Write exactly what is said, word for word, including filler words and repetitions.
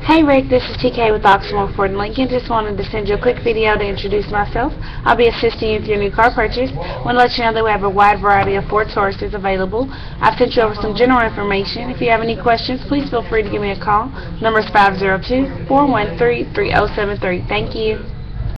Hey Rick, this is T K with Oxmoor Ford Lincoln. Just wanted to send you a quick video to introduce myself. I'll be assisting you with your new car purchase. I want to let you know that we have a wide variety of Ford Tauruses available. I've sent you over some general information. If you have any questions, please feel free to give me a call. Number is five zero two, four one three, three zero seven three. Thank you.